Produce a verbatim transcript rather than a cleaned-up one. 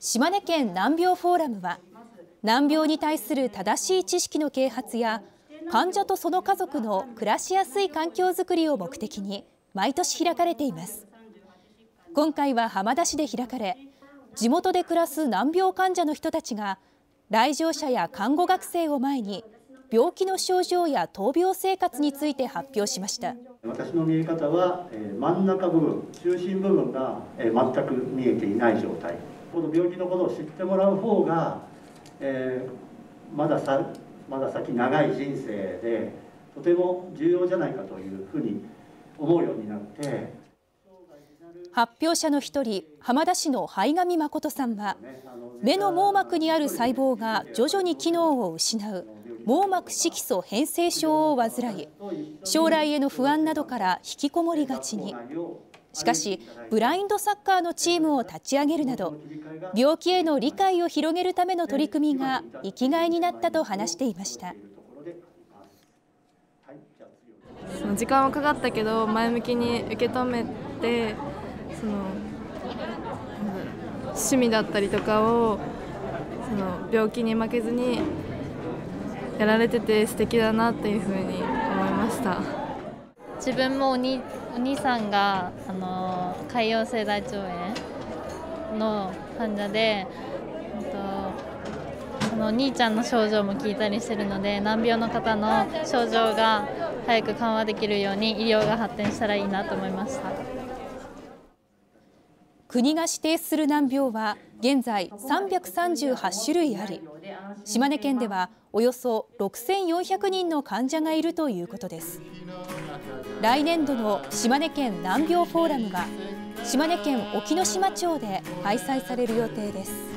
島根県難病フォーラムは、難病に対する正しい知識の啓発や患者とその家族の暮らしやすい環境づくりを目的に毎年開かれています。今回は浜田市で開かれ、地元で暮らす難病患者の人たちが来場者や看護学生を前に病気の症状や闘病生活について発表しました。 私の見え方は、えー、真ん中部分、中心部分が、えー、全く見えていない状態。この病気のことを知ってもらう方が、えー、まださまだ先長い人生でとても重要じゃないかというふうに思うようになって。 発表者の一人、浜田市の灰上誠さんは、目の網膜にある細胞が徐々に機能を失う網膜色素変性症を患い、将来への不安などから引きこもりがちに。しかし、ブラインドサッカーのチームを立ち上げるなど、病気への理解を広げるための取り組みが生きがいになったと話していました。 時間はかかったけど前向きに受け止めて、その趣味だったりとかをその病気に負けずにやられてて素敵だなっていうふうに思いました。 自分もお兄、お兄さんがあの潰瘍性大腸炎の患者で、その兄ちゃんの症状も聞いたりしてるので、難病の方の症状が早く緩和できるように医療が発展したらいいなと思いました。 国が指定する難病は現在さんびゃくさんじゅうはち種類あり、島根県ではおよそろくせんよんひゃくにんの患者がいるということです。来年度の島根県難病フォーラムは島根県隠岐の島町で開催される予定です。